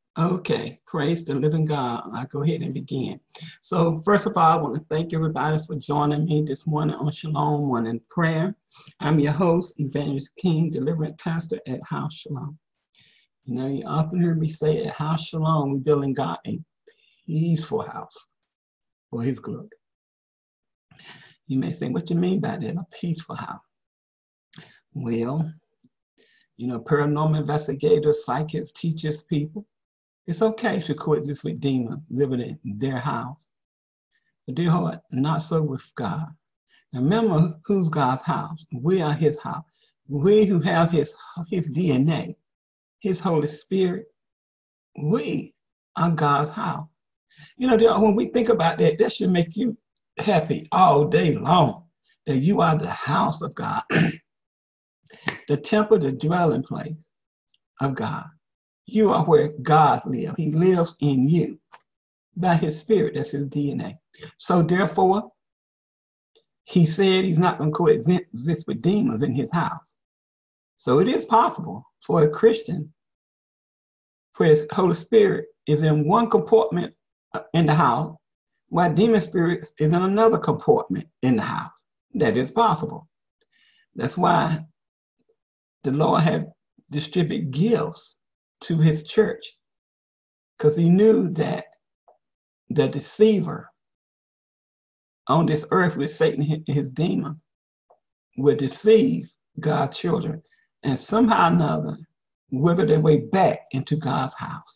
Okay, praise the living God. I'll go ahead and begin. So, first of all, I want to thank everybody for joining me this morning on Shalom Morning Prayer. I'm your host, Evangelist King, Deliverance Pastor at House Shalom. You know, you often hear me say at House Shalom, we're building God a peaceful house for His glory. You may say, what do you mean by that, a peaceful house? Well, you know, paranormal investigators, psychics, teachers, people, it's okay to coexist with demons living in their house. But dear heart, not so with God. Now remember, who's God's house? We are His house. We who have His DNA, His Holy Spirit, we are God's house. You know, when we think about that, that should make you happy all day long, that you are the house of God, the temple, the dwelling place of God. You are where God lives. He lives in you by His Spirit. That's His DNA. So therefore, He said He's not going to coexist with demons in His house. So it is possible for a Christian where His Holy Spirit is in one compartment in the house, while demon spirits is in another compartment in the house. That is possible. That's why the Lord had distributed gifts to His church, because He knew that the deceiver on this earth with Satan and his demon would deceive God's children and somehow or another wiggle their way back into God's house.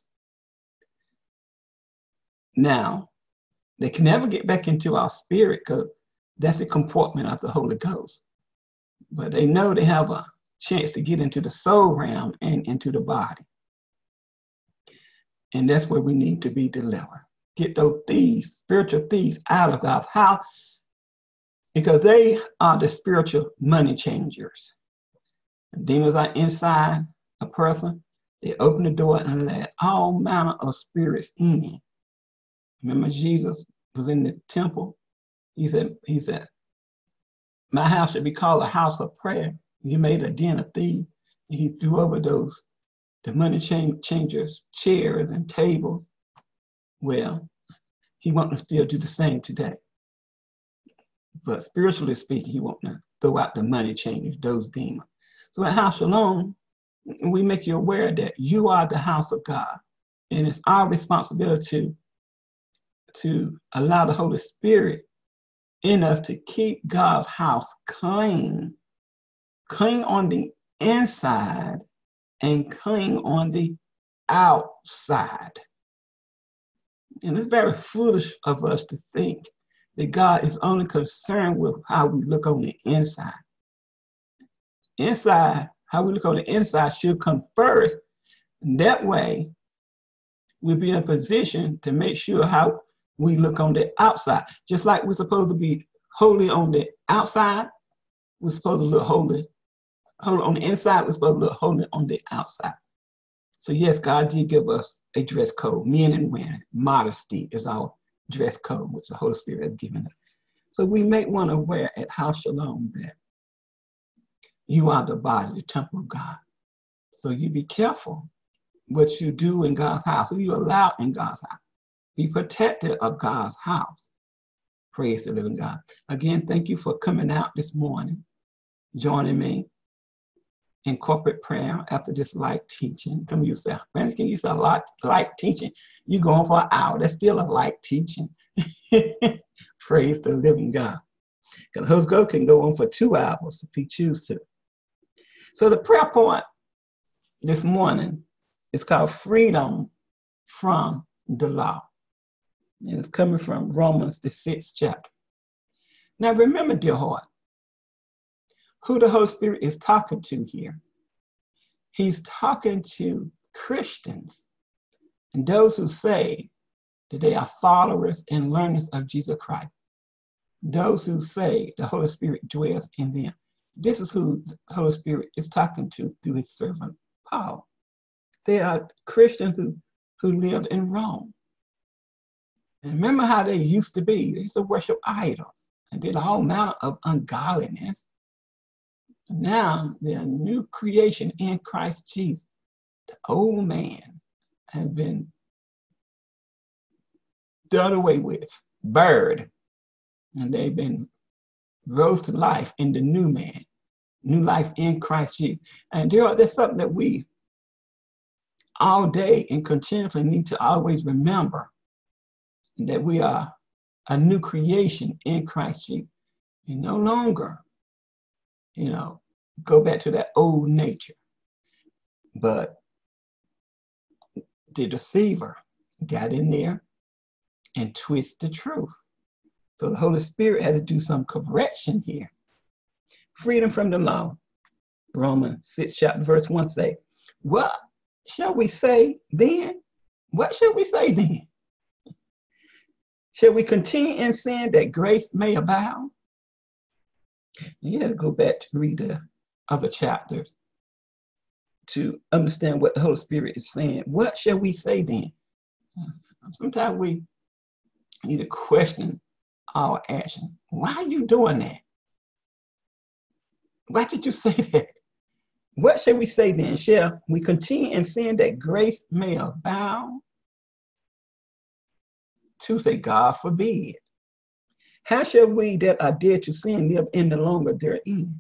Now, they can never get back into our spirit because that's the compartment of the Holy Ghost. But they know they have a chance to get into the soul realm and into the body. And that's where we need to be delivered. Get those thieves, spiritual thieves, out of God's house, because they are the spiritual money changers. Demons are inside a person. They open the door and let all manner of spirits in. Remember, Jesus was in the temple. He said, my house should be called a house of prayer. He made a den of thieves. He threw over the money changers, chairs and tables. Well, He wants to still do the same today. But spiritually speaking, He wants to throw out the money changers, those demons. So at House Shalom, we make you aware that you are the house of God. And it's our responsibility to allow the Holy Spirit in us to keep God's house clean on the inside and clean on the outside. And it's very foolish of us to think that God is only concerned with how we look on the inside. Inside, how we look on the inside should come first. And that way, we'll be in a position to make sure how we look on the outside. Just like we're supposed to be holy on the outside, we're supposed to look holy on the inside, we're supposed to look holy on the outside. So yes, God did give us a dress code, men and women. Modesty is our dress code, which the Holy Spirit has given us. So we make one aware at House Shalom that you are the body, the temple of God. So you be careful what you do in God's house, who you allow in God's house. Be protected of God's house. Praise the living God. Again, thank you for coming out this morning, joining me in corporate prayer after this light teaching. Some of you say, friends, can you say light teaching? You going for an hour. That's still a light teaching. Praise the living God. Because the Holy Ghost can go on for 2 hours if He chooses to. So the prayer point this morning is called freedom from the law. And it's coming from Romans, the 6th chapter. Now remember, dear heart, who the Holy Spirit is talking to here. He's talking to Christians and those who say that they are followers and learners of Jesus Christ. Those who say the Holy Spirit dwells in them. This is who the Holy Spirit is talking to through His servant, Paul. They are Christians who lived in Rome. And remember how they used to be. They used to worship idols and did all manner of ungodliness. Now they're a new creation in Christ Jesus. The old man have been done away with, buried, and they've been rose to life in the new man, new life in Christ Jesus. And there's something that we all day and continuously need to always remember, that we are a new creation in Christ Jesus. And no longer, go back to that old nature. But the deceiver got in there and twisted the truth. So the Holy Spirit had to do some correction here. Freedom from the law. Romans 6, chapter verse 1 say, what shall we say then? What shall we say then? Shall we continue in sin that grace may abound? You have to go back to read the other chapters to understand what the Holy Spirit is saying. What shall we say then? Sometimes we need to question our action. Why are you doing that? Why did you say that? What shall we say then? Shall we continue in sin that grace may abound? To say, God forbid. How shall we that are dead to sin live any longer therein?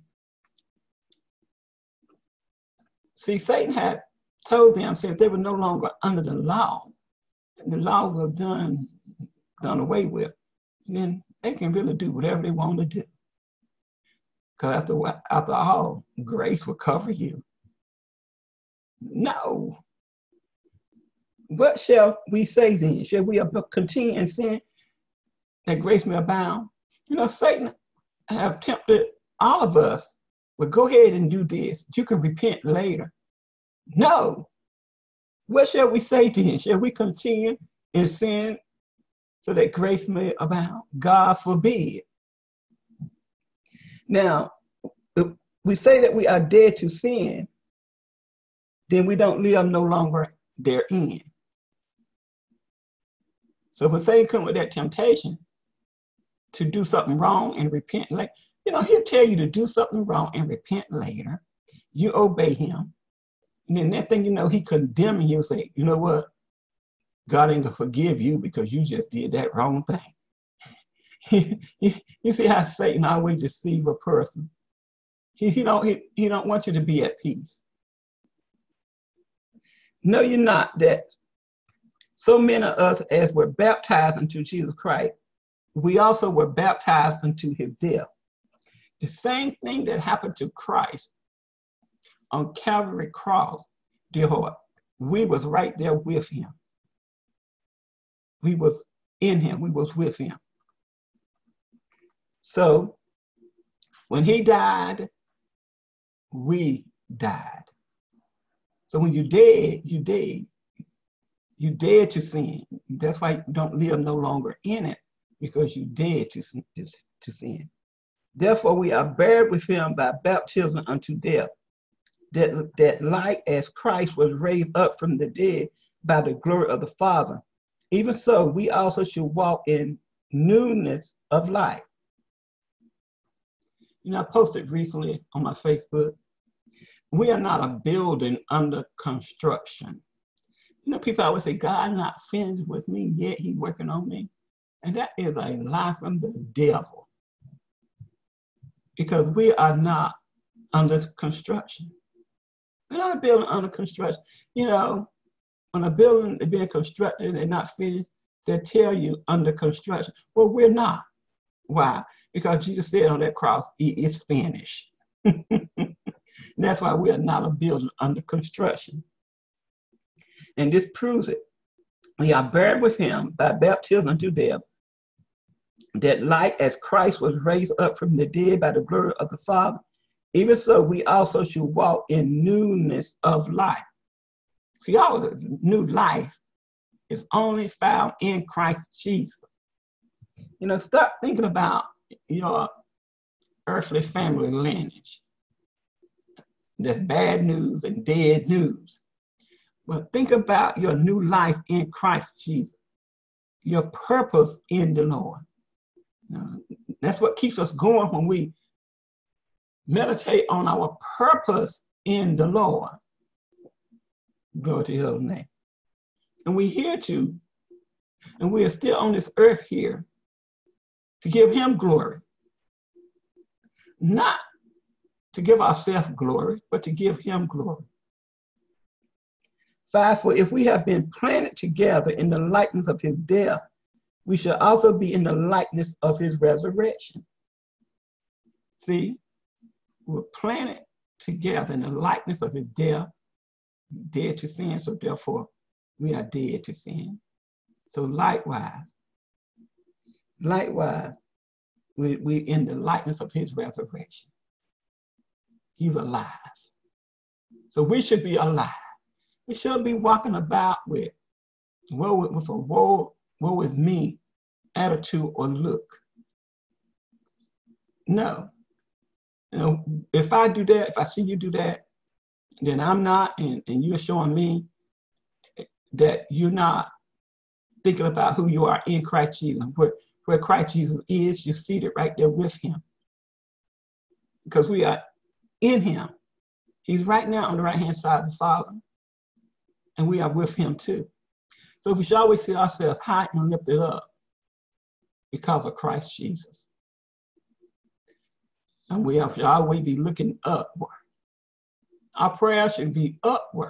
See, Satan had told them, said they were no longer under the law, and the law was done away with, then they can really do whatever they want to do. Because after all, grace will cover you. No. What shall we say then? Shall we continue in sin that grace may abound? Satan have tempted all of us. Well, go ahead and do this. You can repent later. No. What shall we say then? Shall we continue in sin so that grace may abound? God forbid. Now, if we say that we are dead to sin, then we don't live no longer therein. So when Satan comes with that temptation to do something wrong and repent later, he'll tell you to do something wrong and repent later. You obey him. And then that thing, he condemning you, say, you know what? God ain't gonna forgive you because you just did that wrong thing. You see how Satan always deceive a person. He don't want you to be at peace. No, you're not. That so many of us, as were baptized into Jesus Christ, we also were baptized into his death. The same thing that happened to Christ on Calvary cross, dear heart, we was right there with him. We was in him. We was with him. So when he died, we died. So when you dead, you dead. You dead to sin. That's why you don't live no longer in it, because you dead to sin. Therefore, we are buried with him by baptism unto death, that like as Christ was raised up from the dead by the glory of the Father, even so we also should walk in newness of life. I posted recently on my Facebook, we are not a building under construction. People always say, God not finished with me yet, he's working on me. And that is a lie from the devil. Because we are not under construction. We're not a building under construction. When a building is being constructed and not finished, they tell you under construction. Well, we're not. Why? Because Jesus said on that cross, it is finished. That's why we are not a building under construction. And this proves it. We are buried with him by baptism unto death, that like as Christ was raised up from the dead by the glory of the Father, even so we also should walk in newness of life. See, all the new life is only found in Christ Jesus. Stop thinking about your earthly family lineage. That's bad news and dead news. But think about your new life in Christ Jesus, your purpose in the Lord. That's what keeps us going when we meditate on our purpose in the Lord. Glory to his name. And we're here to, and we are still on this earth here to give him glory. Not to give ourselves glory, but to give him glory. 5, for if we have been planted together in the likeness of his death, we shall also be in the likeness of his resurrection. See, we're planted together in the likeness of his death, dead to sin, so therefore we are dead to sin. So likewise, we in the likeness of his resurrection. He's alive. So we should be alive. We should be walking about with a woe is me attitude or look. No. You know, if I do that, if I see you do that, then I'm not, and you're showing me that you're not thinking about who you are in Christ Jesus. Where Christ Jesus is, you're seated right there with him. Because we are in him. He's right now on the right-hand side of the Father. And we are with him too. So we should always see ourselves high and lifted up because of Christ Jesus. And we should always be looking upward. Our prayer should be upward.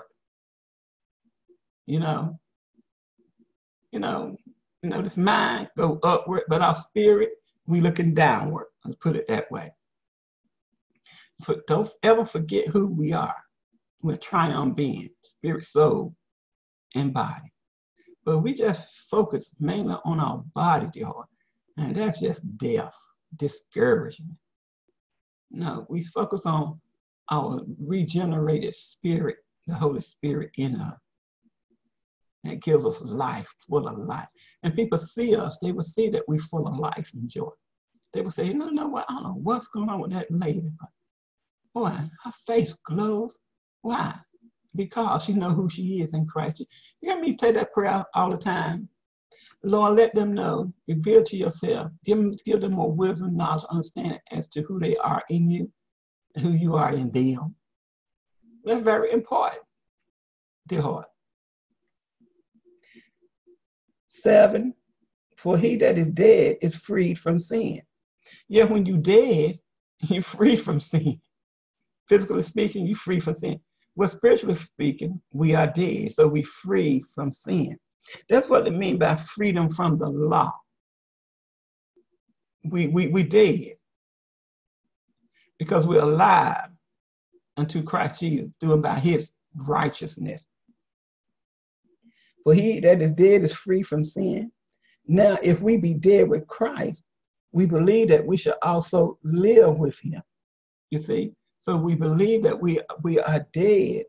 This mind go upward, but our spirit, we looking downward. Let's put it that way. But don't ever forget who we are. We're triumph being, spirit, soul, and body. But we just focus mainly on our body, dear heart. And that's just death, discouragement. No, we focus on our regenerated spirit, the Holy Spirit in us. That gives us life, full of life. And people see us, they will see that we're full of life and joy. They will say, no, I don't know what's going on with that lady. But boy, her face glows. Why? Because you know who she is in Christ. You hear me play that prayer all the time. Lord, let them know, reveal to yourself, give them more wisdom, knowledge, understanding as to who they are in you and who you are in them. That's very important, dear heart. 7, for he that is dead is freed from sin. Yeah, when you're dead, you're free from sin. Physically speaking, you're free from sin. Well, spiritually speaking, we are dead, so we're free from sin. That's what it means by freedom from the law. We dead because we're alive unto Christ Jesus through and by his righteousness. For he that is dead is free from sin. Now, if we be dead with Christ, we believe that we shall also live with him. You see? So we believe that we are dead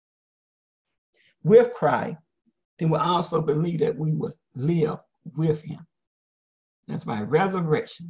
with Christ. Then we also believe that we will live with him. That's by resurrection.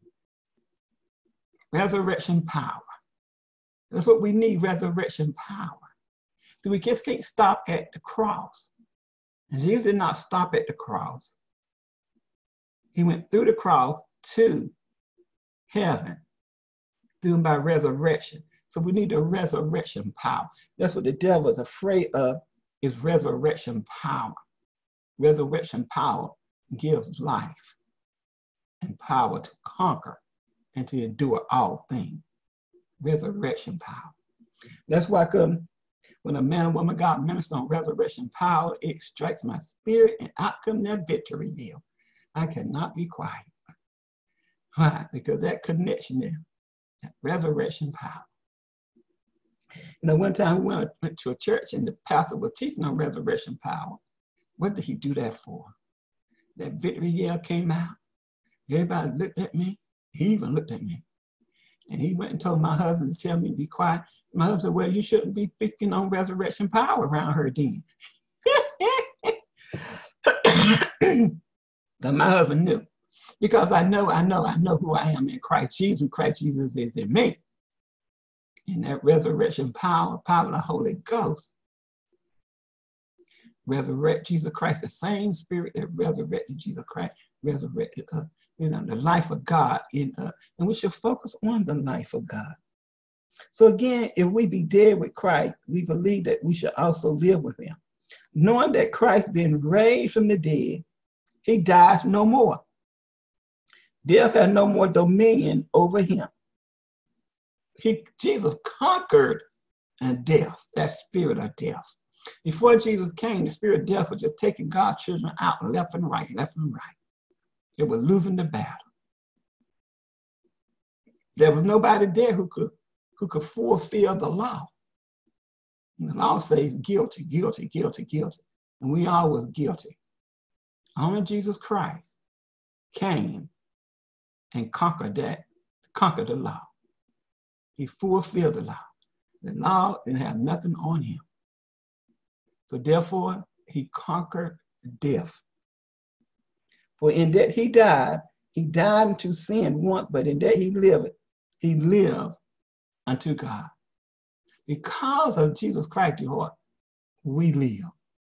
Resurrection power. That's what we need, resurrection power. So we just can't stop at the cross. And Jesus did not stop at the cross. He went through the cross to heaven, through by resurrection. So we need the resurrection power. That's what the devil is afraid of, is resurrection power. Resurrection power gives life and power to conquer and to endure all things. Resurrection power. That's why when a man or woman God ministers on resurrection power, it strikes my spirit and out comes that victory deal. I cannot be quiet. Why? Because that connection there, that resurrection power. One time we went to a church and the pastor was teaching on resurrection power. What did he do that for? That victory yell came out. Everybody looked at me. He even looked at me. And he went and told my husband to tell me to be quiet. My husband said, well, you shouldn't be speaking on resurrection power around her then. But my husband knew. Because I know who I am in Christ Jesus, who Christ Jesus is in me. And that resurrection power of the Holy Ghost, resurrect Jesus Christ, the same spirit that resurrected Jesus Christ, resurrected the life of God in us. And we should focus on the life of God. So again, if we be dead with Christ, we believe that we should also live with him. knowing that Christ being raised from the dead, he dies no more. Death has no more dominion over him. Jesus conquered death, that spirit of death. Before Jesus came, the spirit of death was just taking God's children out left and right, left and right. It was losing the battle. There was nobody there who could fulfill the law. And the law says guilty, guilty, guilty, guilty. And we all was guilty. Only Jesus Christ came and conquered the law. He fulfilled the law. The law didn't have nothing on him. So therefore, he conquered death. For in that he died unto sin once, but in that he lived unto God. Because of Jesus Christ, dear heart, we live.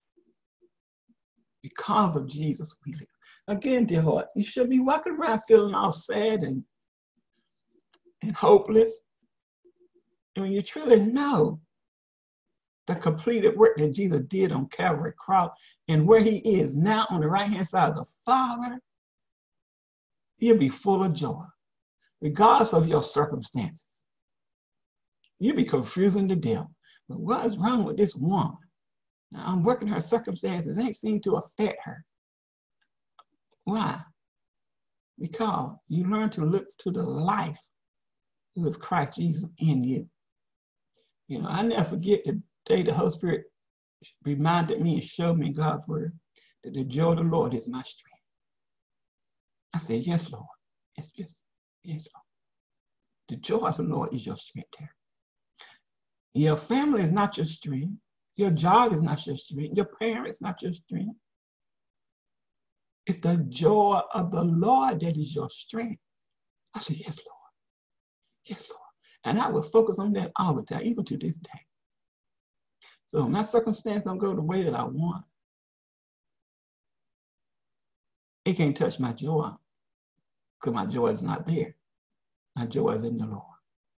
Because of Jesus, we live. Again, dear heart, you should be walking around feeling all sad and hopeless. And when you truly know the completed work that Jesus did on Calvary cross and where he is now on the right-hand side of the Father, you'll be full of joy, regardless of your circumstances. You'll be confusing the devil. But what is wrong with this woman? Now, I'm working her circumstances. It ain't seem to affect her. Why? Because you learn to look to the life who is Christ Jesus in you. You know, I never forget the day the Holy Spirit reminded me and showed me God's word that the joy of the Lord is my strength. I said, yes, Lord. Yes, yes, yes, Lord. The joy of the Lord is your strength there. Your family is not your strength. Your job is not your strength. Your parents not your strength. It's the joy of the Lord that is your strength. I said, yes, Lord. Yes, Lord. And I will focus on that all the time, even to this day. So my circumstance don't go the way that I want. It can't touch my joy because my joy is not there. My joy is in the Lord.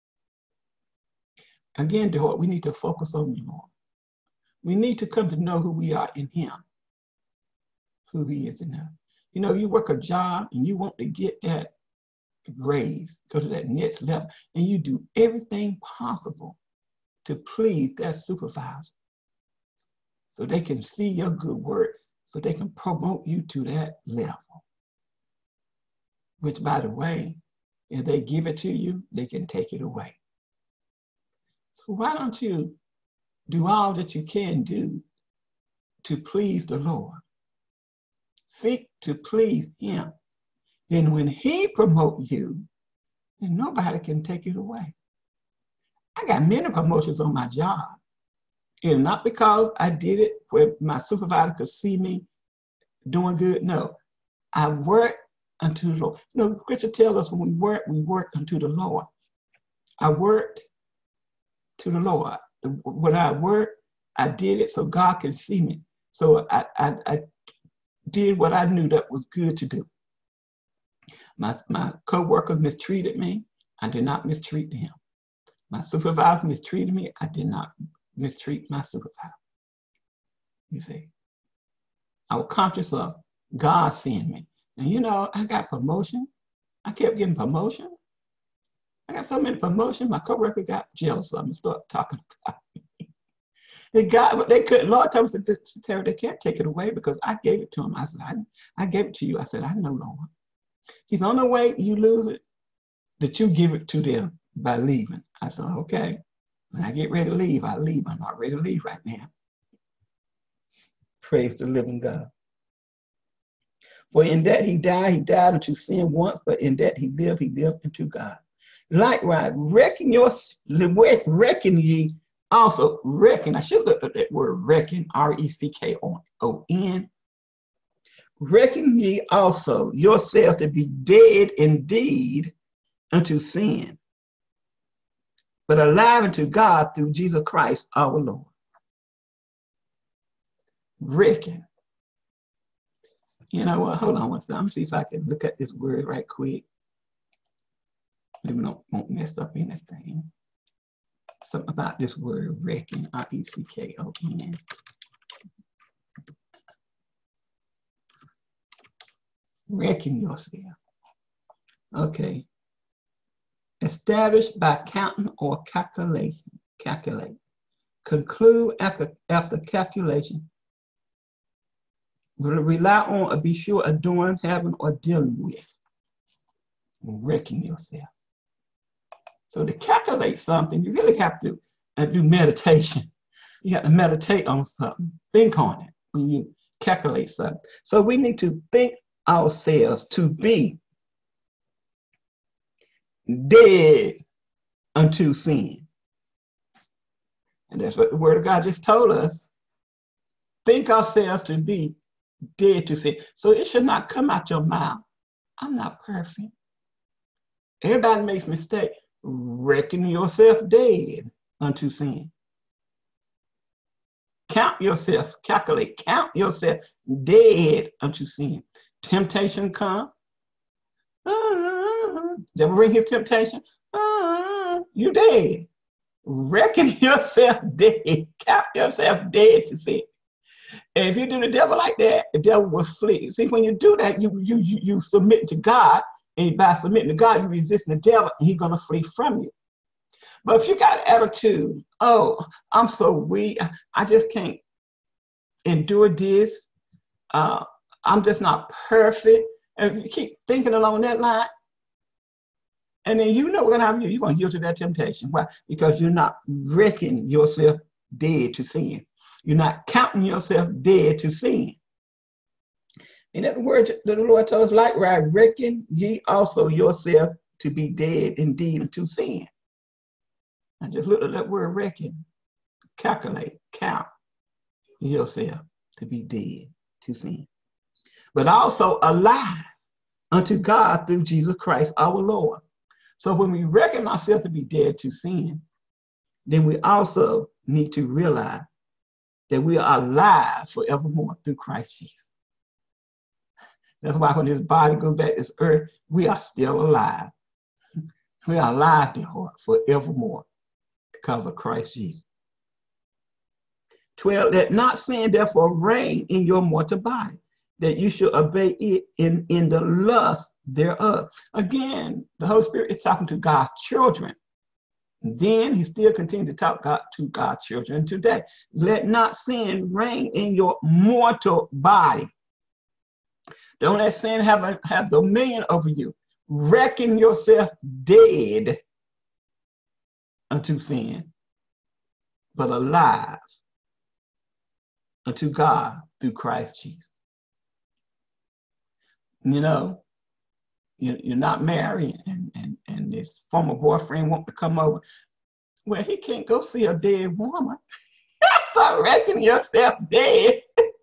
Again, dear Lord, we need to focus on the Lord. We need to come to know who we are in him, who he is in us. You know, you work a job and you want to get that raise, go to that next level, and you do everything possible to please that supervisor so they can see your good work, so they can promote you to that level. Which, by the way, if they give it to you, they can take it away. So why don't you do all that you can do to please the Lord? Seek to please him. Then when he promotes you, then nobody can take it away. I got many promotions on my job. And not because I did it where my supervisor could see me doing good. No, I work unto the Lord. You know, Scripture tells us when we work unto the Lord. I worked to the Lord. When I worked, I did it so God can see me. So I did what I knew that was good to do. My co-workers mistreated me. I did not mistreat them. My supervisor mistreated me. I did not mistreat my supervisor. You see, I was conscious of God seeing me. And you know, I got promotion. I kept getting promotion. I got so many promotions, my co-worker got jealous of me and started talking about me. They couldn't, Lord told me, Terry, they can't take it away because I gave it to him. I said, I gave it to you. I said, I know, Lord. He's on the way you lose it, that you give it to them by leaving. I said, okay. When I get ready to leave, I leave. I'm not ready to leave right now. Praise the living God. For in that he died unto sin once, but in that he lived unto God. Likewise, reckon ye also, reckon, I should look at that word reckon, R-E-C-K-O-N. Reckon ye also yourselves to be dead indeed unto sin, but alive unto God through Jesus Christ our Lord. Reckon. You know what? Hold on one second. Let me see if I can look at this word right quick. Maybe I won't mess up anything. Something about this word reckon, R-E-C-K-O-N. Reckon yourself. Okay. Established by counting or calculation. Calculate. Conclude after calculation. Rely on or be sure of doing, having, or dealing with. Reckon yourself. So to calculate something, you really have to do meditation. You have to meditate on something. Think on it when you calculate something. So we need to think ourselves to be dead unto sin. And that's what the Word of God just told us. Think ourselves to be dead to sin. So it should not come out your mouth. I'm not perfect. Everybody makes mistakes. Reckon yourself dead unto sin. Count yourself, calculate, count yourself dead unto sin. Temptation come. Devil bring his temptation. You dead. Reckon yourself dead. Count yourself dead to sin. And if you do the devil like that, the devil will flee. See, when you do that, you submit to God. And by submitting to God, you resist the devil, and he's going to flee from you. But if you got an attitude, oh, I'm so weak, I just can't endure this, I'm just not perfect, and if you keep thinking along that line, and then you know what's going to happen, you're going to yield to that temptation. Why? Because you're not reckoning yourself dead to sin. You're not counting yourself dead to sin. And that word that the Lord told us, likewise, reckon ye also yourself to be dead indeed unto sin. I just looked at that word reckon, calculate, count yourself to be dead to sin. But also alive unto God through Jesus Christ our Lord. So when we reckon ourselves to be dead to sin, then we also need to realize that we are alive forevermore through Christ Jesus. That's why when this body goes back to this earth, we are still alive. We are alive in heart forevermore because of Christ Jesus. 12, let not sin therefore reign in your mortal body, that you should obey it in the lust thereof. Again, the Holy Spirit is talking to God's children. Then he still continues to talk to God's children today. Let not sin reign in your mortal body. Don't let sin have dominion over you. Reckon yourself dead unto sin, but alive unto God through Christ Jesus. You know, you're not married and this former boyfriend wants to come over. Well, he can't go see a dead woman. So reckon yourself dead.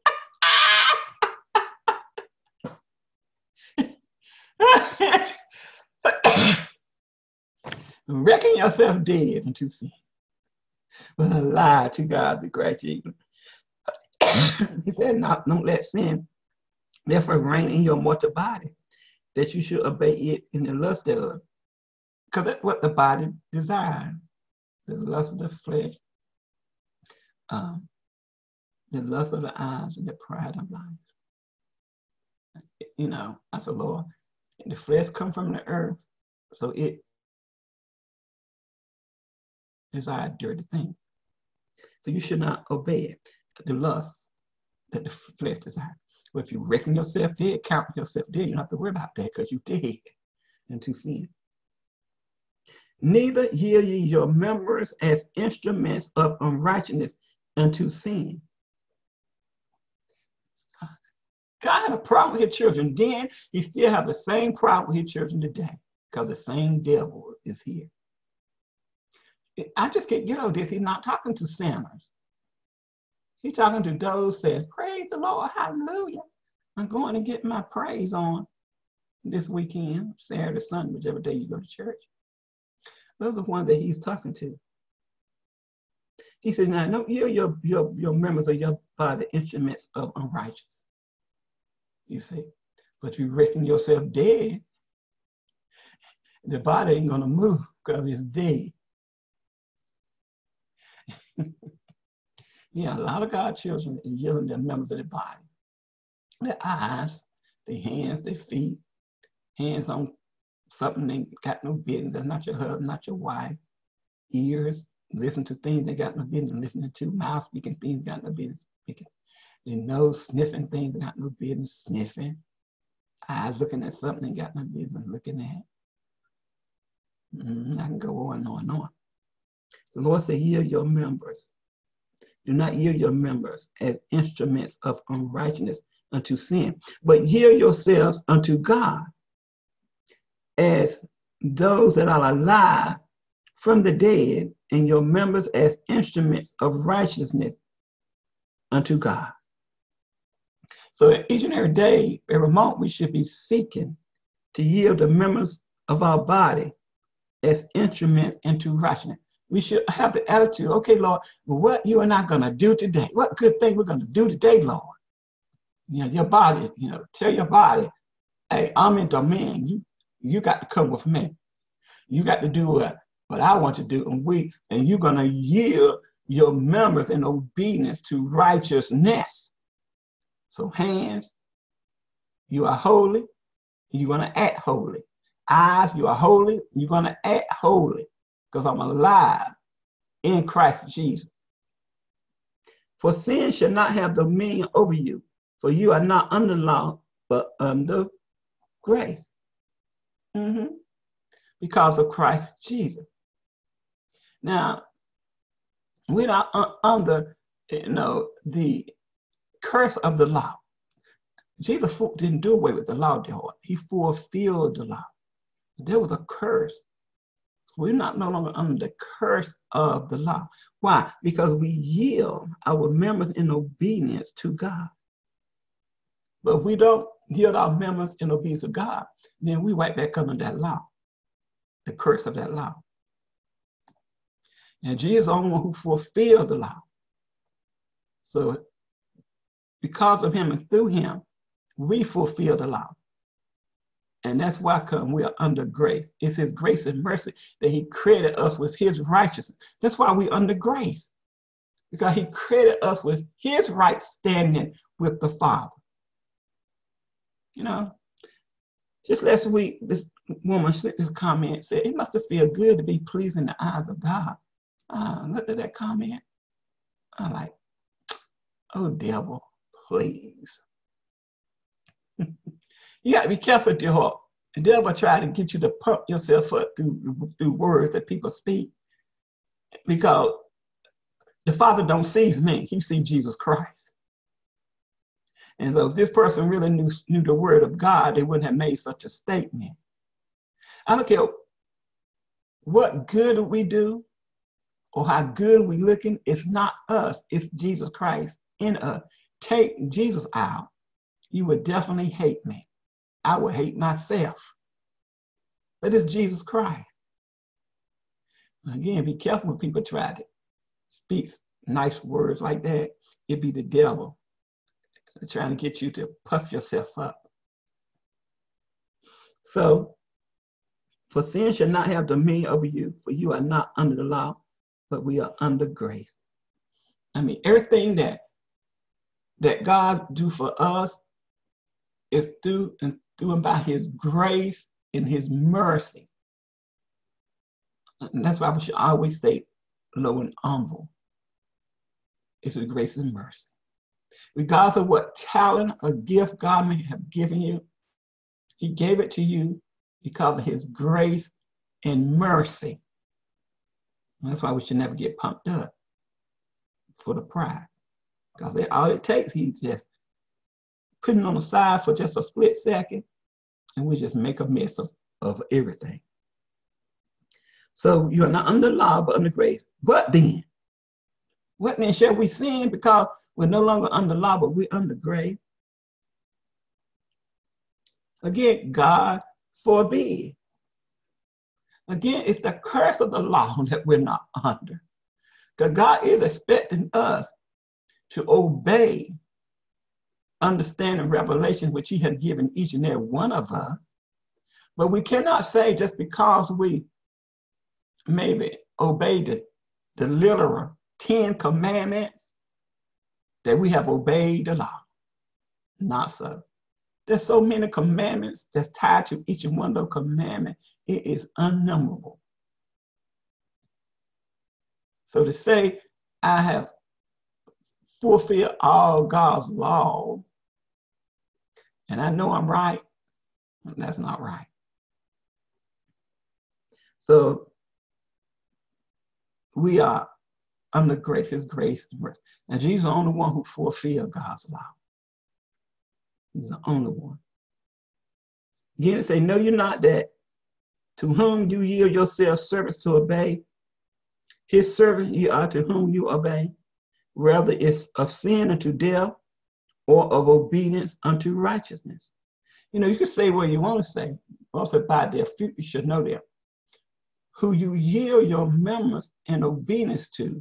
Reckon yourself dead unto sin, but alive to God the Christ Jesus. He said, don't let sin therefore reign in your mortal body, that you should obey it in the lust thereof. Because that's what the body desires, the lust of the flesh, the lust of the eyes, and the pride of life. You know, I said, Lord, the flesh comes from the earth, so it desires dirty things. So you should not obey it, the lust that the flesh desires. But if you reckon yourself dead, count yourself dead, you don't have to worry about that because you dead into sin. Neither yield ye your members as instruments of unrighteousness unto sin. God had a problem with his children then. He still have the same problem with his children today because the same devil is here. I just can't get over this. He's not talking to sinners. He's talking to those that says, praise the Lord, hallelujah. I'm going to get my praise on this weekend, Saturday, Sunday, whichever day you go to church. Those are the ones that he's talking to. He said, now don't yield your members of your body instruments of unrighteousness. You see, but you reckon yourself dead, the body ain't gonna move because it's dead. Yeah, a lot of God's children are yielding their members of the body, their eyes, their hands, their feet, hands on something they got no business. That's not your husband, not your wife. Ears, listen to things they got no business listening to. Mouth speaking things got no business speaking. Their nose sniffing things they got no business sniffing. Eyes looking at something they got no business looking at. I can go on and on and on. The Lord said, yield your members. Do not yield your members as instruments of unrighteousness unto sin, but yield yourselves unto God as those that are alive from the dead, and your members as instruments of righteousness unto God. So each and every day, every moment, we should be seeking to yield the members of our body as instruments into righteousness. We should have the attitude, okay, Lord, what you and I going to do today? What good thing we're going to do today, Lord? You know, your body, you know, tell your body, hey, I'm in dominion. You got to come with me. You got to do what I want to do, and you're going to yield your members in obedience to righteousness. So hands, you are holy, you're going to act holy. Eyes, you are holy, you're going to act holy, because I'm alive in Christ Jesus. For sin shall not have dominion over you, for you are not under law, but under grace. Because of Christ Jesus. Now, we're not under, the curse of the law. Jesus didn't do away with the law, he fulfilled the law. There was a curse. We're no longer under the curse of the law. Why? Because we yield our members in obedience to God. But if we don't yield our members in obedience to God, then we right back under that law, the curse of that law. And Jesus is the only one who fulfilled the law. So because of him and through him, we fulfill the law. And that's why we are under grace. It's his grace and mercy that he credited us with his righteousness. That's why we're under grace. Because he credited us with his right standing with the Father. You know, just last week, this woman sent this comment, said, it must have felt good to be pleasing in the eyes of God. Look at that comment. I'm like, oh, devil, please. You got to be careful with your heart. The devil try to get you to pump yourself up through words that people speak, because the Father don't see me. He sees Jesus Christ. And so if this person really knew the word of God, they wouldn't have made such a statement. I don't care what good we do or how good we looking. It's not us. It's Jesus Christ in us. Take Jesus out, you would definitely hate me. I would hate myself. But it's Jesus Christ. Again, be careful when people try to speak nice words like that. It'd be the devil trying to get you to puff yourself up. So, for sin shall not have dominion over you, for you are not under the law, but we are under grace. I mean, everything that God do for us is through and by his grace and his mercy. And that's why we should always say low and humble. It's his grace and mercy. Regardless of what talent or gift God may have given you, he gave it to you because of his grace and mercy. And that's why we should never get pumped up for the pride. Because all it takes, he's just putting on the side for just a split second, and we just make a mess of everything. So you are not under law, but under grace. What then? What then shall we sin? Because we're no longer under law, but we're under grace. Again, God forbid. Again, it's the curse of the law that we're not under. Because God is expecting us to obey, understanding revelation, which he has given each and every one of us. But we cannot say just because we maybe obey the literal 10 commandments that we have obeyed the law. Not so. There's so many commandments that's tied to each and one of those commandments. It is unnumberable. So to say I have fulfilled all God's law and I know I'm right, that's not right. So we are under grace, His grace and mercy. And Jesus is the only one who fulfilled God's law. He's the only one. Again, it say, know you not that to whom you yield yourselves servants to obey, His servant you are to whom you obey, whether it's of sin unto death or of obedience unto righteousness. You know, you can say what you want to say. Also, by their fruit you should know them. Who you yield your members in obedience to,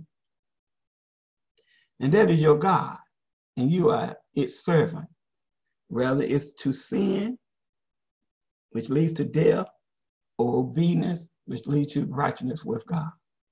and that is your God, and you are its servant. Whether it's to sin, which leads to death, or obedience, which leads to righteousness with God.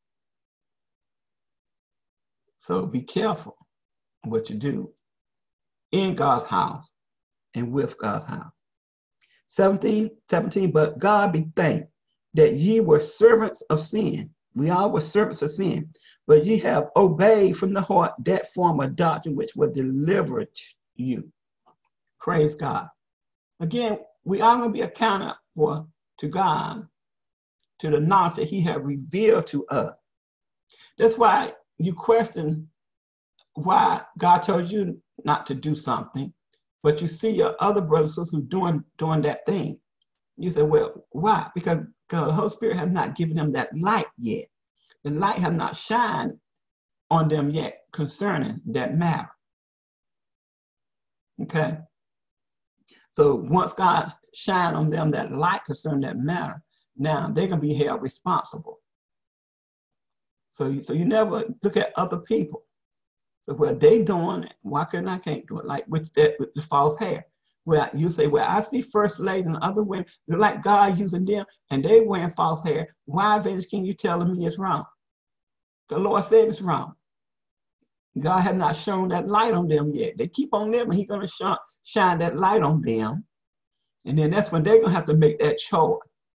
So be careful what you do in God's house and with God's house. 17, but God be thanked that ye were servants of sin. We all were servants of sin, but ye have obeyed from the heart that form of doctrine which was delivered you. Praise God. Again, we are going to be accounted for to God, to the knowledge that He has revealed to us. That's why you question why God told you not to do something, but you see your other brothers and sisters who doing that thing. You say, well, why? Because the Holy Spirit has not given them that light yet. The light has not shined on them yet concerning that matter. Okay? So once God shine on them that light concerning that matter, now they're going to be held responsible. So you never look at other people. So well, they doing it, why couldn't I can't do it? Like with the false hair. Well, you say, well, I see first lady and other women, they're like God using them and they wearing false hair. Why, Evangelist King, you telling me it's wrong? The Lord said it's wrong. God has not shown that light on them yet. They keep on living. He's going to shine that light on them. And then that's when they're going to have to make that choice.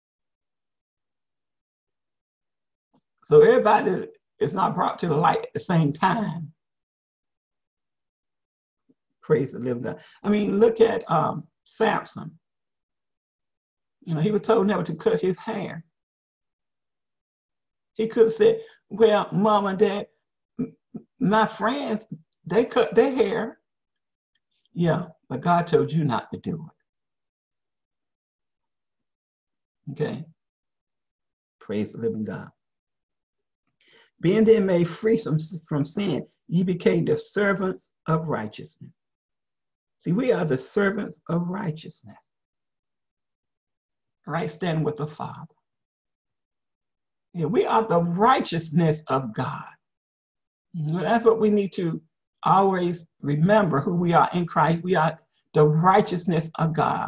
So everybody is not brought to the light at the same time. Praise the living God. I mean, look at Samson. You know, he was told never to cut his hair. He could have said, well, Mom and Dad, my friends, they cut their hair. Yeah, but God told you not to do it. Okay? Praise the living God. Being then made free from sin, ye became the servants of righteousness. See, we are the servants of righteousness. Right? Standing with the Father. Yeah, we are the righteousness of God. That's what we need to always remember, who we are in Christ. We are the righteousness of God.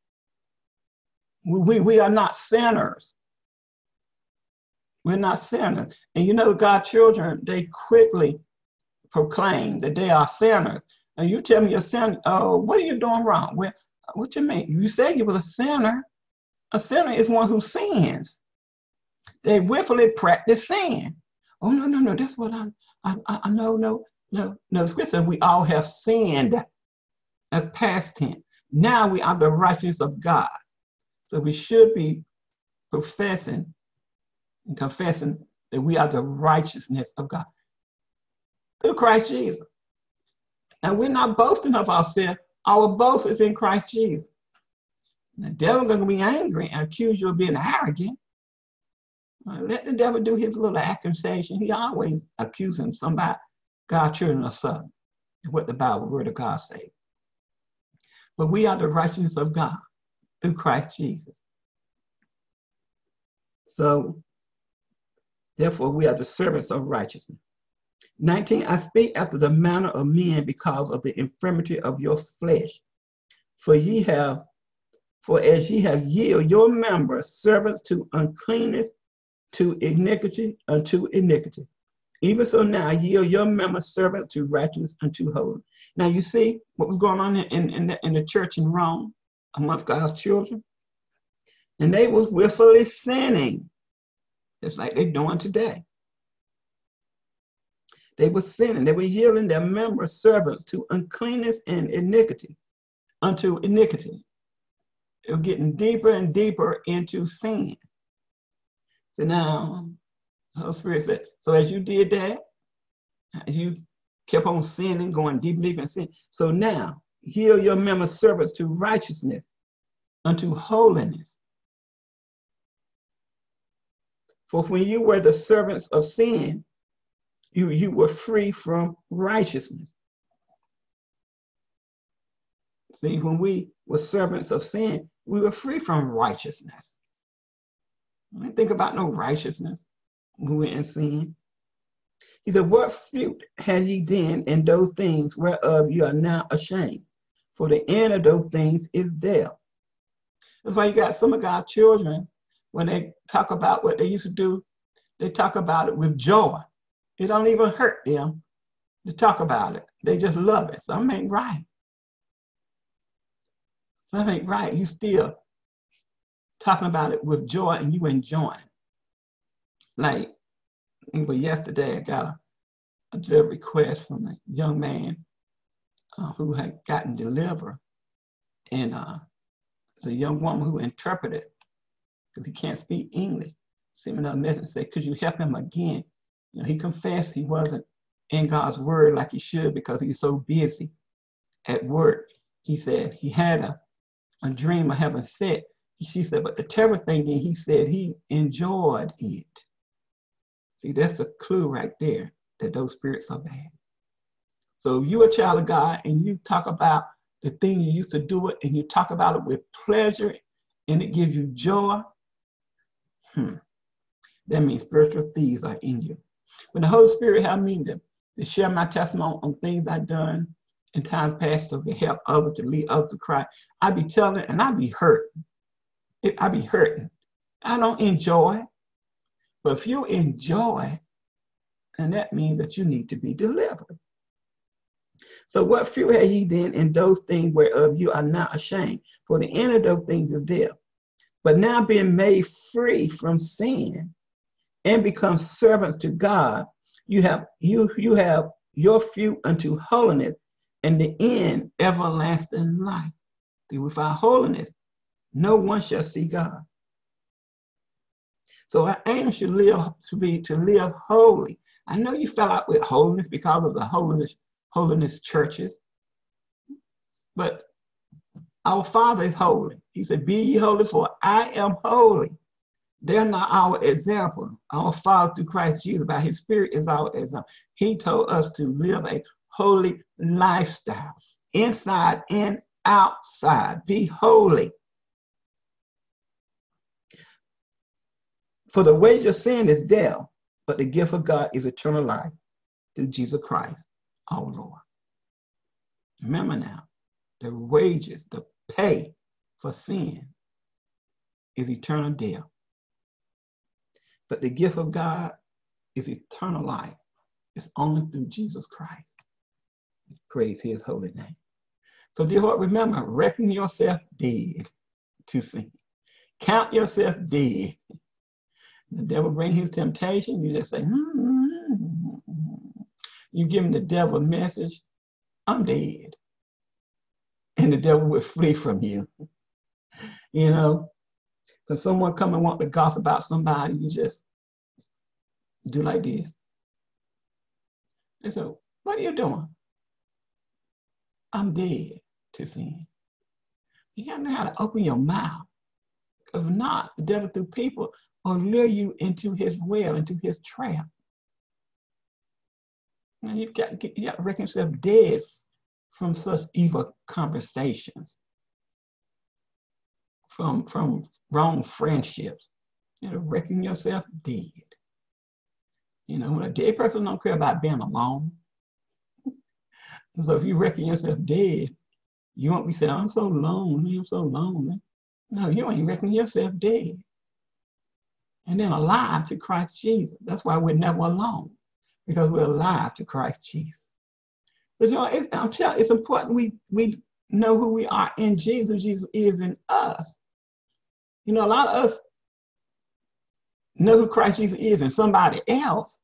We are not sinners. We're not sinners. And you know, God's children, they quickly proclaim that they are sinners. And you tell me you're sinner, oh, what are you doing wrong? Well, what you mean? You said you was a sinner. A sinner is one who sins. They willfully practice sin. Oh, no, that's what I know, no. The scripture says we all have sinned. That's past tense. Now we are the righteousness of God. So we should be professing and confessing that we are the righteousness of God through Christ Jesus. And we're not boasting of ourselves. Our boast is in Christ Jesus. The devil is going to be angry and accuse you of being arrogant. Let the devil do his little accusation. He always accusing somebody, God's children or son. What the Bible, word of God says. But we are the righteousness of God through Christ Jesus. So, therefore, we are the servants of righteousness. 19, I speak after the manner of men because of the infirmity of your flesh. For as ye have yielded your members servants to uncleanness, to iniquity, unto iniquity. Even so now, yield your members servant to righteousness and to holiness. Now you see what was going on in the church in Rome amongst God's children? And they was willfully sinning, just like they're doing today. They were sinning. They were yielding their members servants to uncleanness and iniquity, unto iniquity. They were getting deeper and deeper into sin. So now, the Holy Spirit said, so as you did that, as you kept on sinning, going deep, deep in sin, so now, yield your members servants to righteousness, unto holiness. For when you were the servants of sin, you were free from righteousness. See, when we were servants of sin, we were free from righteousness. I didn't think about no righteousness when we were in sin. He said, what fruit had ye then in those things whereof you are now ashamed? For the end of those things is death. That's why you got some of God's children, when they talk about what they used to do, they talk about it with joy. It don't even hurt them to talk about it. They just love it. Something ain't right. Something ain't right. You still talking about it with joy and you enjoying. Like, even yesterday, I got a request from a young man who had gotten delivered. And it's a young woman who interpreted, because he can't speak English. Sent me another message and said, could you help him again? You know, he confessed he wasn't in God's word like he should because he's so busy at work. He said he had a dream of heaven set. She said, but the terrible thing is, he said he enjoyed it. See, that's the clue right there, that those spirits are bad. So if you're a child of God and you talk about the thing you used to do it and you talk about it with pleasure and it gives you joy, that means spiritual thieves are in you. When the Holy Spirit helped me to share my testimony on things I've done in times past to help others, to lead others to Christ, I be telling and I be hurting. I be hurting. I don't enjoy. But if you enjoy, and that means that you need to be delivered. So what fruit have ye then in those things whereof you are not ashamed? For the end of those things is death. But now being made free from sin and become servants to God, you have your fruit unto holiness, and the end everlasting life. See, without holiness, no one shall see God. So our aim should be to live holy. I know you fell out with holiness because of the holiness churches, but our Father is holy. He said, be ye holy, for I am holy. They're not our example. Our Father through Christ Jesus, by his Spirit, is our example. He told us to live a holy lifestyle, inside and outside. Be holy. For the wage of sin is death, but the gift of God is eternal life through Jesus Christ, our Lord. Remember now, the wages, the pay for sin is eternal death. But the gift of God is eternal life. It's only through Jesus Christ. Praise his holy name. So dear Lord, remember, reckon yourself dead to sin. Count yourself dead. The devil bring his temptation, you just say, You give him the devil a message, I'm dead. And the devil will flee from you. You know, when someone come and want to gossip about somebody, you just do like this. And so, what are you doing? I'm dead to sin. You gotta know how to open your mouth. Because if not, the devil through people will lure you into his well, into his trap. And you got to reckon yourself dead from such evil conversations, from wrong friendships. You know, reckon yourself dead. You know, when a dead person don't care about being alone. So if you reckon yourself dead, you won't be saying, I'm so lonely, I'm so lonely. No, you ain't reckon yourself dead. And then alive to Christ Jesus. That's why we're never alone. because we're alive to Christ Jesus. But I'm telling you, it's important we know who we are in Jesus, who Jesus is in us. A lot of us know who Christ Jesus is in somebody else.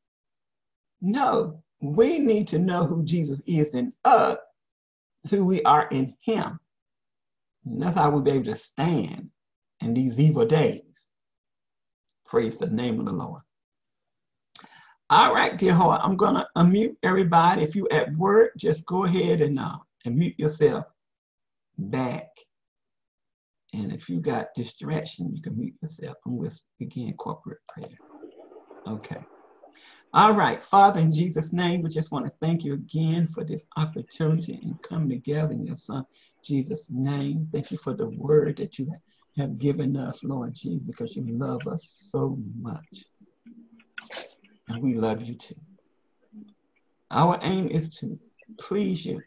No, we need to know who Jesus is in us, who we are in him. And that's how we'll be able to stand in these evil days. Praise the name of the Lord. All right, dear heart, I'm going to unmute everybody. If you're at work, just go ahead and mute yourself back. And if you got distraction, you can mute yourself and we'll begin corporate prayer. Okay. All right, Father, in Jesus' name, we just want to thank you again for this opportunity and coming together in your Son, Jesus' name. Thank you for the word that you have given us, Lord Jesus, because you love us so much. And we love you too. Our aim is to please you.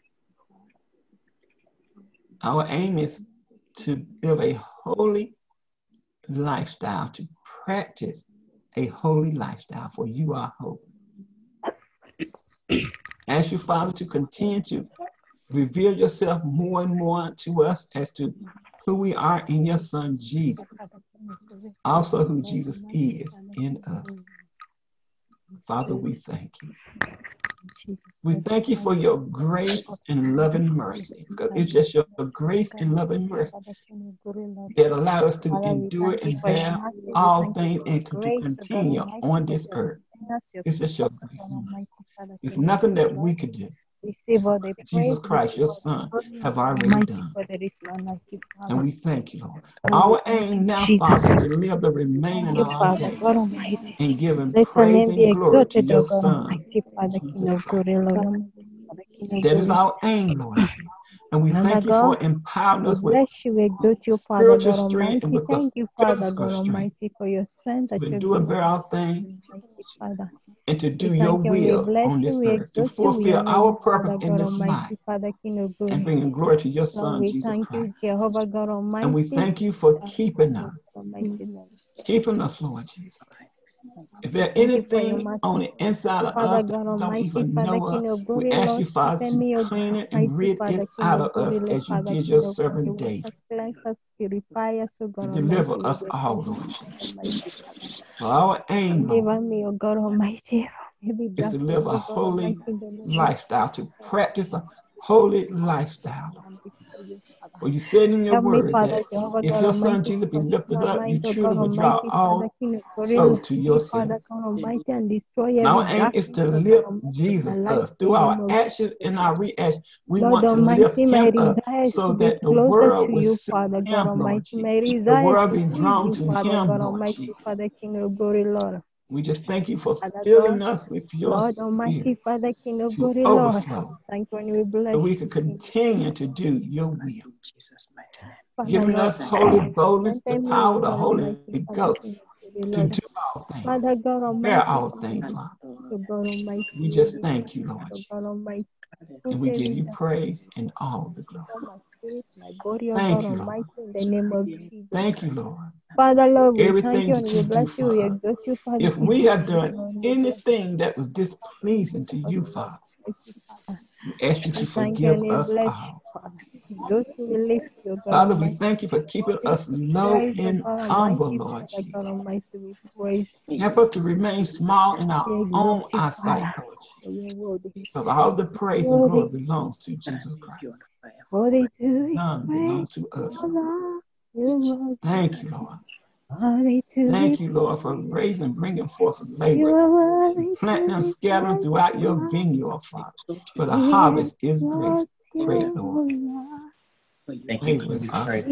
Our aim is to live a holy lifestyle, to practice a holy lifestyle, for you are holy. Ask you, Father, to continue to reveal yourself more and more to us as to who we are in your Son, Jesus. Also who Jesus is in us. Father, we thank you. We thank you for your grace and love and mercy, because it's just your grace and love and mercy that allow us to endure and bear all things and to continue on this earth. It's just your grace. It's nothing that we could do. Jesus Christ, your Son, have already done. And we thank you, Lord. Our aim now, Father, is to live the remaining of our days and give him praise and glory to your Son, Jesus Christ. That is our aim, Lord. And we thank you for empowering us with spiritual strength and with the physical strength to do and bear our things and to do your will on this earth, to fulfill our purpose in this life and bringing glory to your Son, Jesus Christ. And we thank you for keeping us, Lord Jesus. If there's anything on the inside of us that don't even know us, we ask you, Father, to clean it and rid it out of us as you did your servant David. Deliver us all, Lord. For our aim, Lord, is to live a holy lifestyle, to practice a holy lifestyle. For you said in your word that if your Son Jesus be lifted up, you truly will draw all souls to yourself. Our aim is to lift Jesus us through our actions and our reactions. We want to lift him up so that the world will see him, Lord Jesus. The world be drawn to him, Lord Jesus. We just thank you for filling us with your spirit to overflow, so we can continue to do your will. Giving us holy boldness, the power of the Holy Ghost to do all things, bear all things, Father. We just thank you, Lord. And we give you praise and all the glory. Thank you, Lord. Thank you, Lord. Father, Lord, everything that you do for us. If we have done anything that was displeasing to you, Father, we ask you to forgive us all. Father, we thank you for keeping us low and humble, Lord Jesus. Help us to remain small in our own eyesight, Lord Jesus. Because all the praise and glory belongs to Jesus Christ. None belongs to us, Lord. Thank you, Lord. Thank you, Lord, for raising, bringing forth labor, planting them, scattering throughout your vineyard, Father. For the harvest is great, Lord. Thank you, Jesus.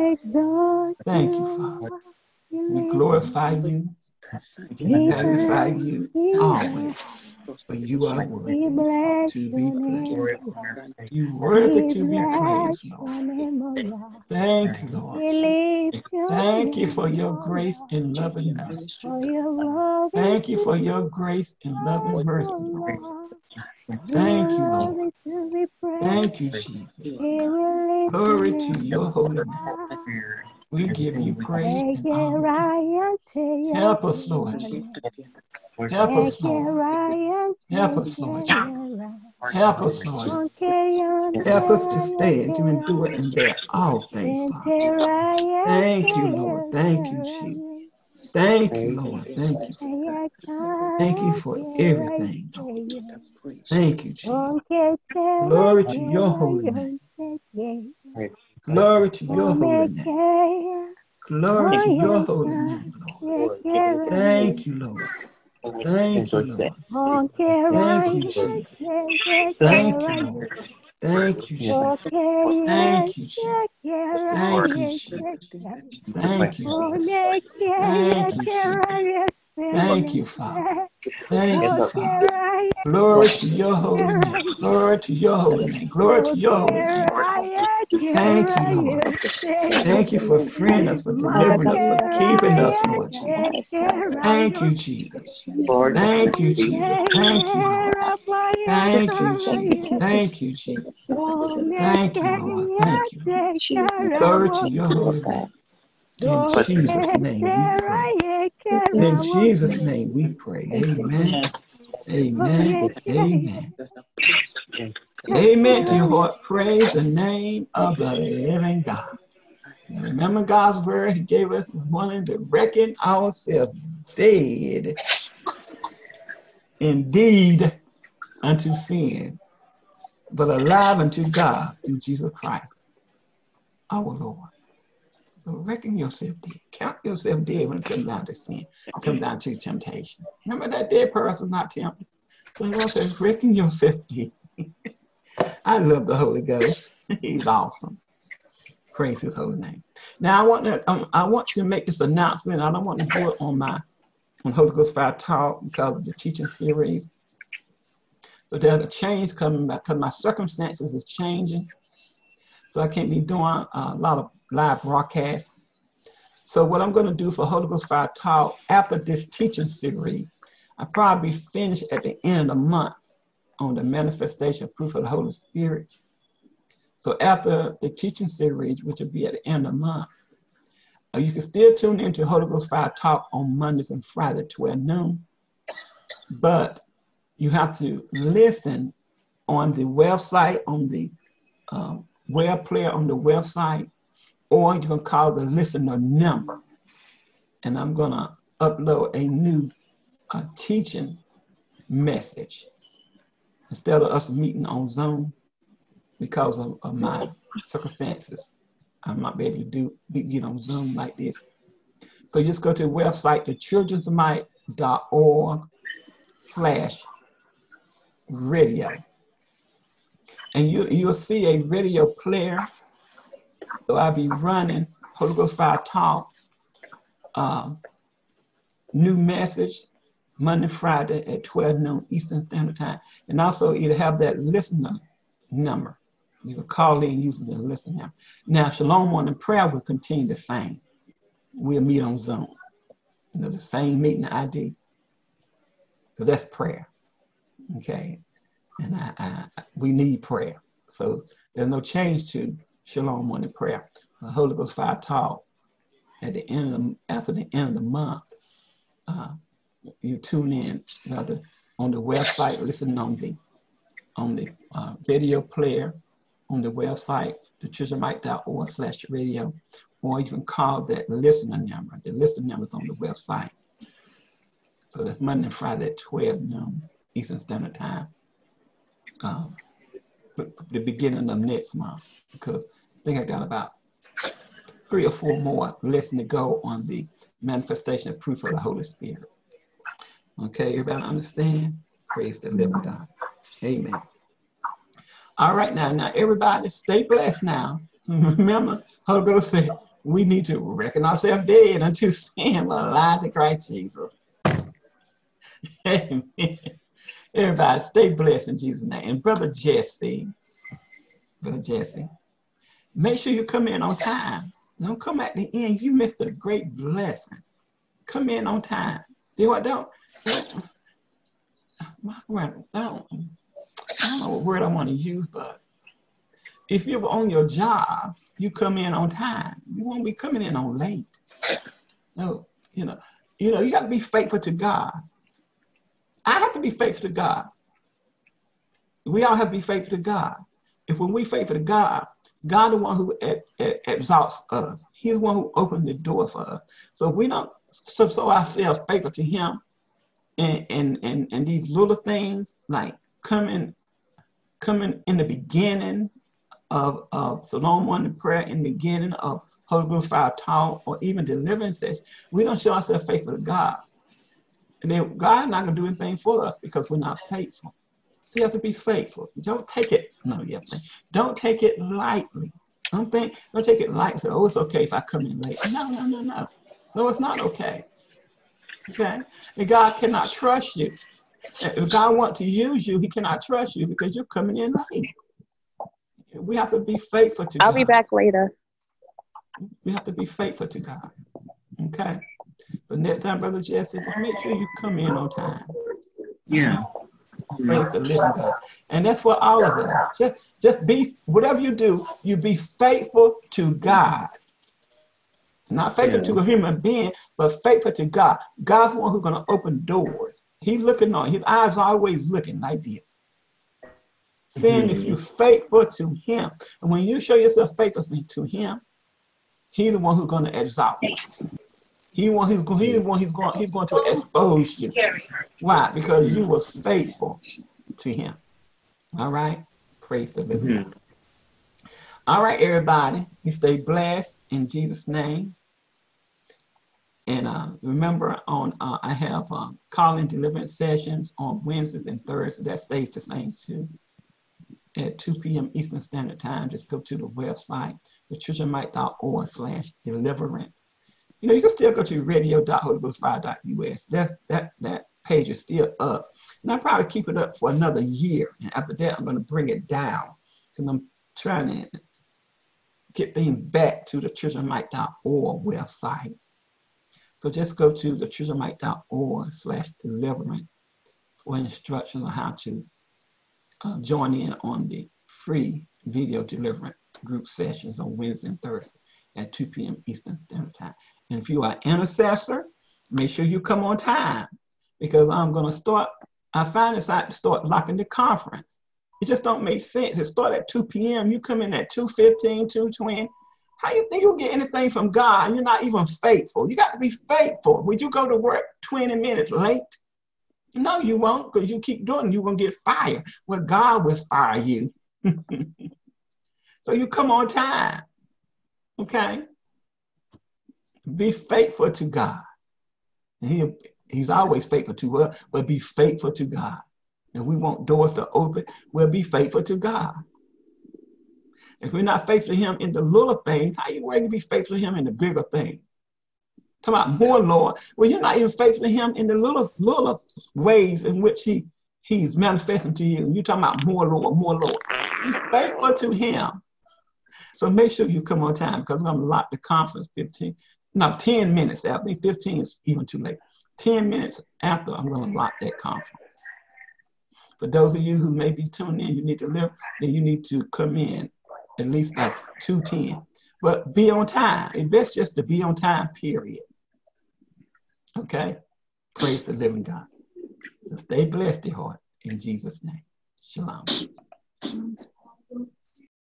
Thank you, Father. We glorify you. We magnify you always. For you are worthy to be praised. You worthy to be praised, Lord. Thank you, Lord. Thank you for your grace and love and mercy. Thank you for your grace and love and mercy, Lord. Thank you, Lord. Thank you, Jesus. Glory to your holy name. We give you praise and honor. Help us, Lord Jesus. Help us, Lord. Help us, Lord Jesus. Help us, Lord. Help us to stay and to endure and bear all things, Father. Thank you, Lord. Thank you, Jesus. Thank you, Lord. Thank you. Thank you for everything, Lord. Thank you, Jesus. Glory to your holy name. Glory to your holy name. Glory to your holy name, Lord. Thank you, Lord. Thank you, Lord. Thank you, Jesus. Thank you, Lord. Thank you, Jesus. Thank you, Jesus. Thank you, Jesus. Thank you, Lord. Thank you, Jesus. Thank you, Father. Thank you, Father. Glory to your holy name. Glory to your holy name. Glory to your holy name. Thank you, Lord. Thank you for freeing us, for delivering us, for keeping us, Lord Jesus. Thank you, Jesus. Thank you, Jesus. Thank you, Lord. Thank you, Jesus. Thank you, Jesus. Thank you, Lord. Thank you. Glory to your holy name. In Jesus' name we pray. In Jesus' name we pray. Amen. Amen. Amen. Amen to your heart. Praise the name of the living God. And remember God's word He gave us this morning to reckon ourselves dead indeed unto sin, but alive unto God through Jesus Christ, our Lord. So reckon yourself dead. Count yourself dead when it comes down to sin, comes down to temptation. Remember that dead person not tempted. So the Lord says, reckon yourself dead. I love the Holy Ghost. He's awesome. Praise His holy name. Now I want to make this announcement. I don't want to do it on Holy Ghost Fire Talk because of the teaching series. So there's a change coming back because my circumstances is changing. So I can't be doing a lot of live broadcasts. So what I'm going to do for Holy Ghost Fire Talk after this teaching series, I'll probably finish at the end of the month on the manifestation proof of the Holy Spirit. So after the teaching series, which will be at the end of the month, you can still tune into Holy Ghost Fire Talk on Mondays and Fridays, 12 noon. But you have to listen on the website, on the web player on the website, or you can call the listener number. And I'm going to upload a new teaching message instead of us meeting on Zoom because of my circumstances. I'm not be able to get on Zoom like this. So just go to the website, thechildrensmight.org/radio. And you'll see a radio player. So I'll be running Holy Ghost Fire Talk, new message, Monday, Friday at 12 noon Eastern Standard Time. And also either have that listener number. You can call in using the listener number. Now, Shalom Morning Prayer will continue the same. We'll meet on Zoom. You know, the same meeting ID. Because that's prayer. Okay. And we need prayer. So there's no change to Shalom Morning Prayer. The Holy Ghost Fire Talk at the end after the end of the month. You tune in rather on the website, listen on the video player on the website, thechildrensmight.org/radio, or you can call that listener number. The listener number is on the website. So that's Monday and Friday at 12 noon Eastern Standard Time. The beginning of next month, because I think I got about 3 or 4 more lessons to go on the manifestation of proof of the Holy Spirit. Okay, everybody understand? Praise the living God. Amen. All right, now everybody stay blessed now. Remember, Holy Ghost said we need to reckon ourselves dead unto sin, but alive to Christ Jesus. Amen. Everybody stay blessed in Jesus' name. And Brother Jesse, make sure you come in on time. Don't come at the end. You missed a great blessing. Come in on time. I don't know what word I want to use, but if you're on your job, you come in on time. You won't be coming in on late. No, you got to be faithful to God. I have to be faithful to God. We all have to be faithful to God. If when we faithful to God, God the one who exalts us. He's the one who opened the door for us. So if we don't so ourselves faithful to him and these little things like coming in the beginning of Shalom Morning Prayer, in the beginning of Holy Ghost Fire Talk, or even deliverance session, we don't show ourselves faithful to God. And then God is not going to do anything for us because we're not faithful. So you have to be faithful. Don't take it, don't take it lightly. Don't take it lightly. Oh, it's okay if I come in late. No. No, it's not okay. Okay? And God cannot trust you. If God wants to use you, he cannot trust you because you're coming in late. We have to be faithful to God. I'll be back later. We have to be faithful to God. Okay? But next time, Brother Jesse, just make sure you come in on time. Yeah. Praise the living God. And that's for all of us. Just be, whatever you do, you be faithful to God. Not faithful to a human being, but faithful to God. God's the one who's going to open doors. He's looking on. His eyes are always looking like this. Saying if you're faithful to him, and when you show yourself faithful to him, he's the one who's going to exalt you. He's going to expose you. Why? Because you was faithful to him. All right? Praise the living God. All right, everybody. You stay blessed in Jesus' name. And remember, I have call-in deliverance sessions on Wednesdays and Thursdays. That stays the same too. At 2 p.m. Eastern Standard Time. Just go to the website, patriciamike.org/deliverance. You know, you can still go to radio.holyghostfire.us. That page is still up. And I'll probably keep it up for another year. And after that, I'm going to bring it down because I'm trying to get things back to the patriciamike.org website. So just go to the patriciamike.org/deliverance for instructions on how to join in on the free video deliverance group sessions on Wednesday and Thursday at 2 p.m. Eastern Standard Time. And if you are an intercessor, make sure you come on time because I'm going to start, I find it's out to start locking the conference. It just don't make sense. It start at 2 p.m. You come in at 2:15, 2:20. How you think you'll get anything from God? You're not even faithful. You got to be faithful. Would you go to work 20 minutes late? No, you won't, because you keep doing it. You're going to get fired. Well, God will fire you. So you come on time. Okay? Be faithful to God. And he's always faithful to us, but be faithful to God. If we want doors to open, we'll be faithful to God. If we're not faithful to him in the little things, how you going to be faithful to him in the bigger things? Talk about more, Lord. Well, you're not even faithful to him in the little ways in which he's manifesting to you. You're talking about more, Lord, more, Lord. Be faithful to him. So make sure you come on time because I'm going to lock the conference 10 minutes after. I think 15 is even too late. 10 minutes after, I'm going to lock that conference. For those of you who may be tuned in, you need to live, then you need to come in at least by 2:10. But be on time. It's best just to be on time, period. Okay? Praise the living God. So stay blessed, dear heart, in Jesus' name. Shalom.